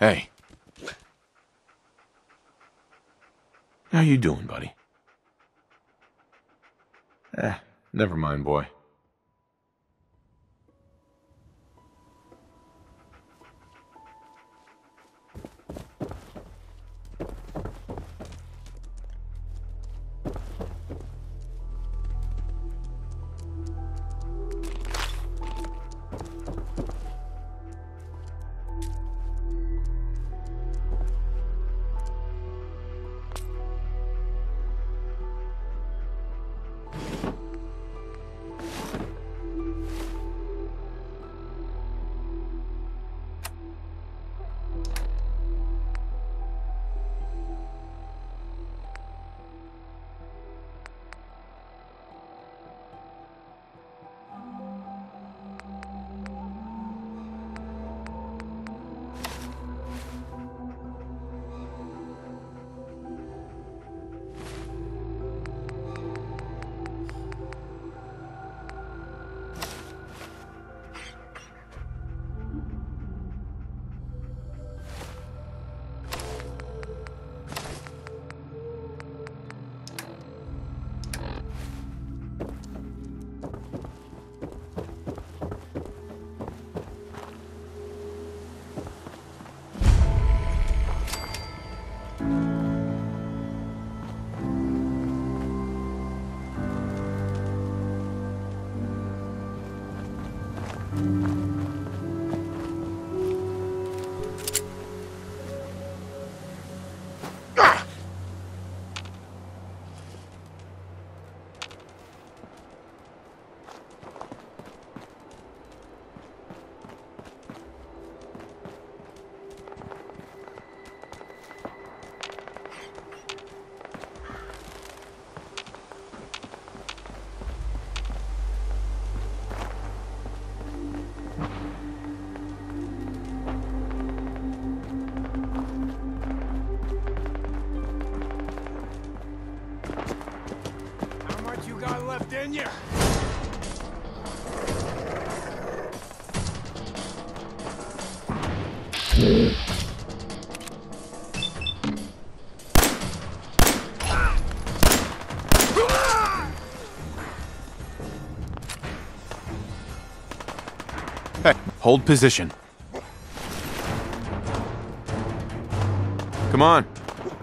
Hey. How you doing, buddy? Never mind, boy. How much you got left in you? Hey, hold position. Come on.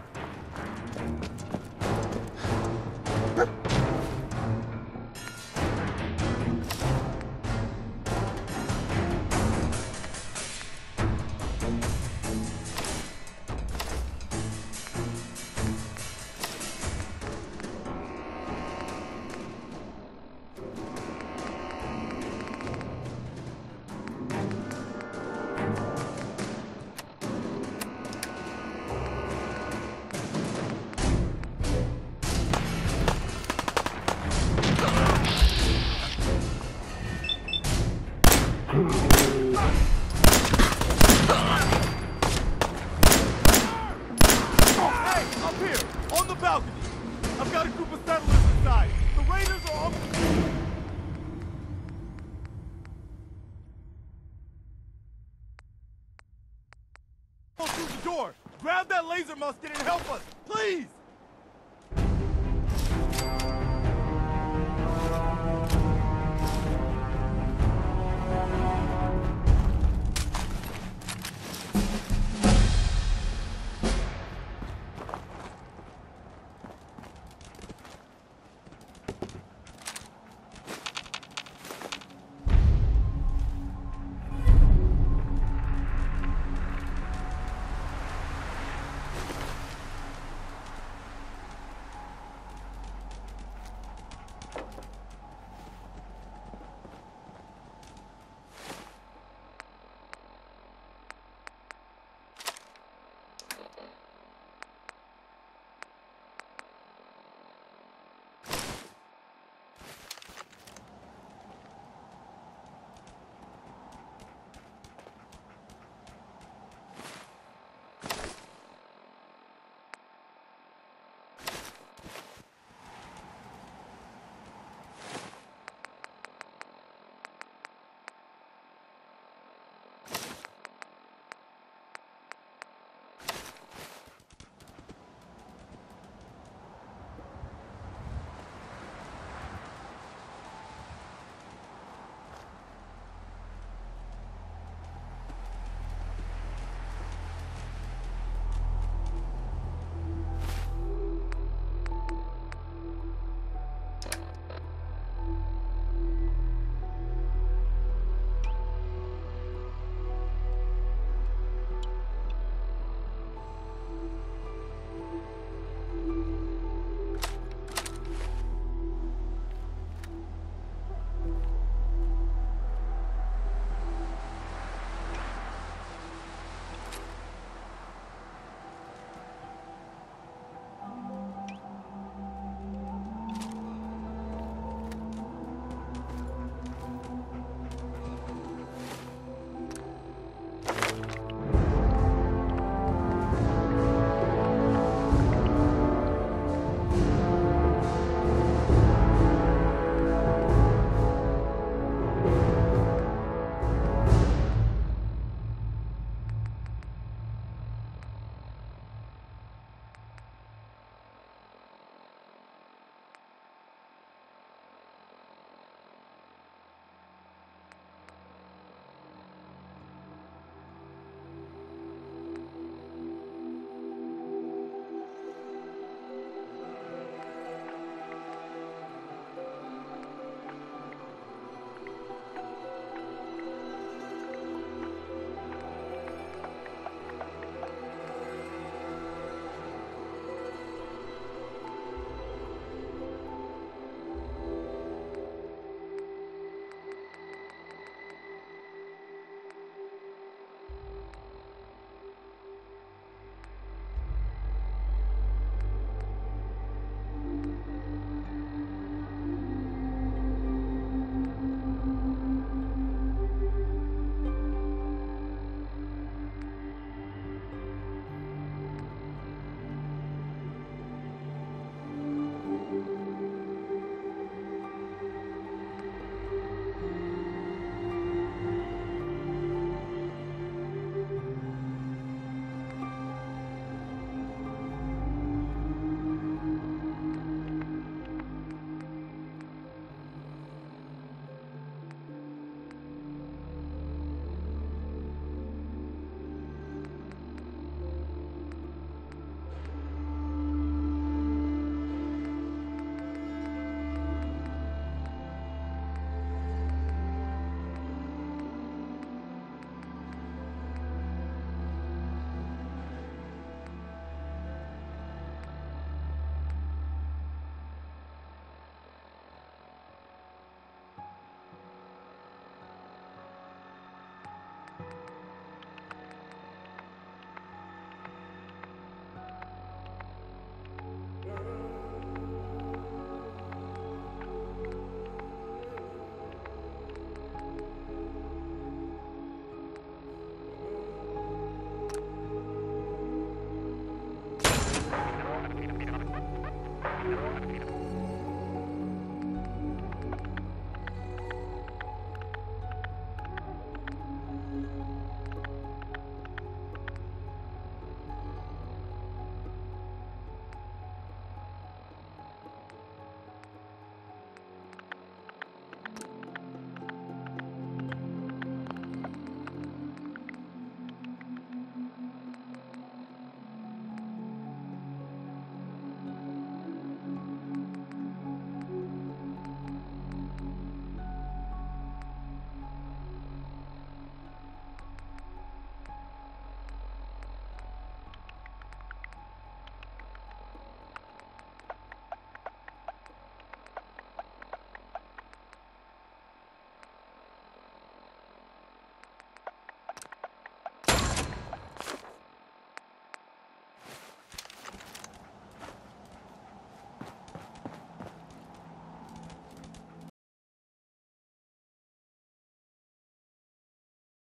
Hey, up here, on the balcony. I've got a group of settlers inside. The raiders are on... through the door. Grab that laser musket and help us, please!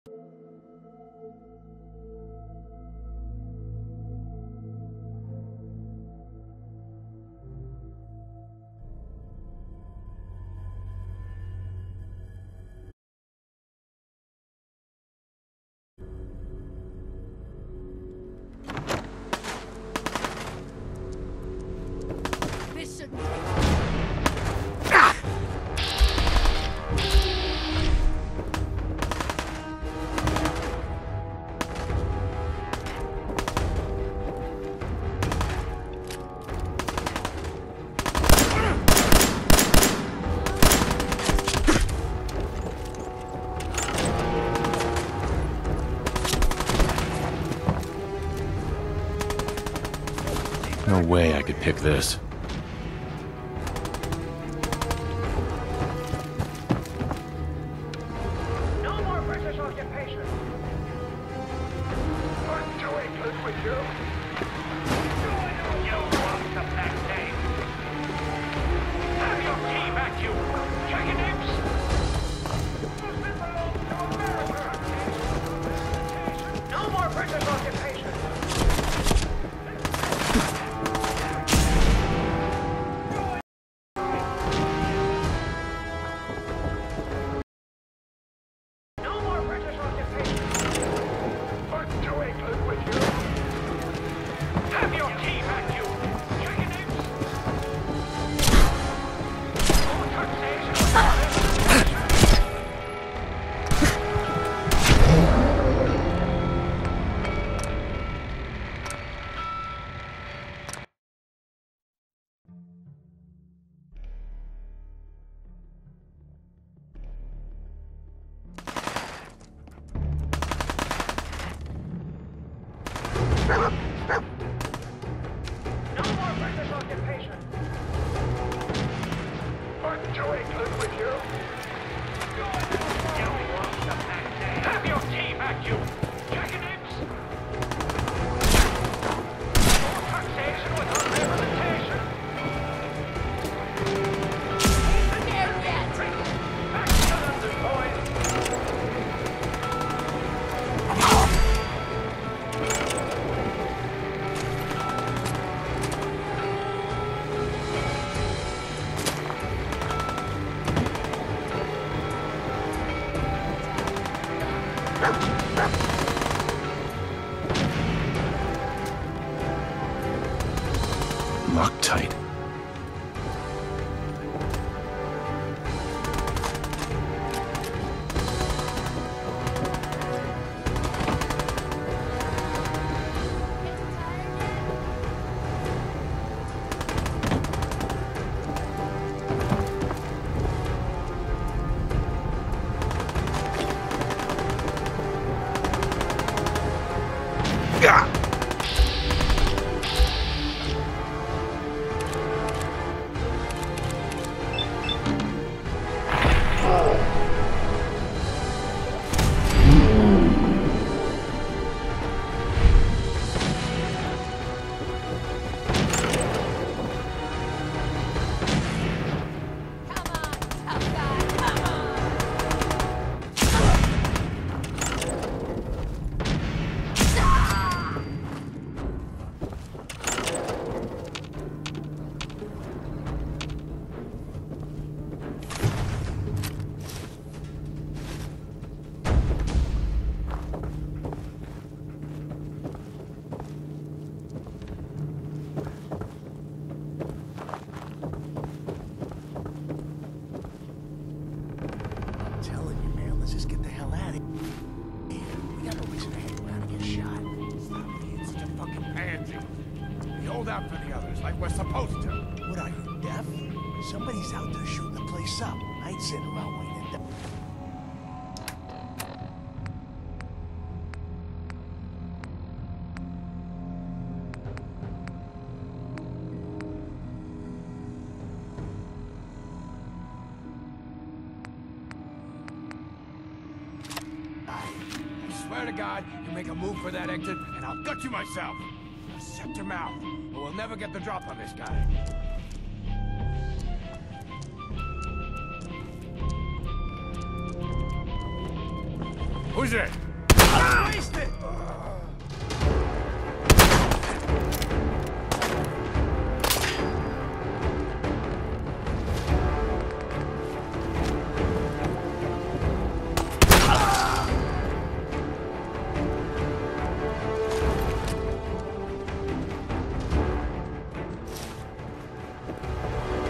This should No way I could pick this. No more British occupation. I'm doing good with you. You want the back day. Have your key back, you chicken imps. No more British occupation. No more British occupation. I'm doing good with you. Have your key back, you chicken imps. More taxation. No more British occupation. I'm doing good with you. You want the back day. Have your key back, you chicken imps. More taxation without rehabilitation. Back to London, boys. Loctite. Telling you, man, let's just get the hell out of here. We got no reason to hang around and get shot. Stop being such a fucking pansy. We hold out for the others like we're supposed to. What are you, deaf? Somebody's out there shooting the place up. I ain't sitting around waiting to die. I swear to God, you make a move for that exit, and I'll gut you myself. Now shut your mouth, or we'll never get the drop on this guy. Who's it?